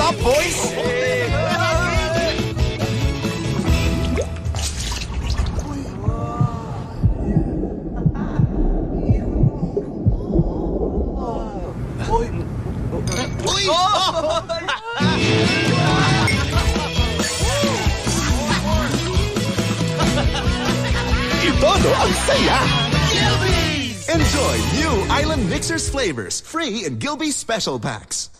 up, boys? Todo ang saya! Gilbey's! Enjoy new Island Mixers flavors, free in Gilbey Special Packs.